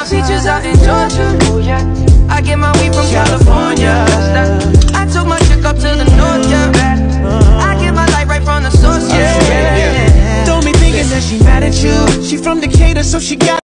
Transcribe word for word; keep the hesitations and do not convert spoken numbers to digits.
beaches out in Georgia. Oh yeah. I get my weed from California. I took my chick up to the north, yeah. I get my light right from the source, yeah. Don't be thinking that she mad at you. She from Decatur, so she got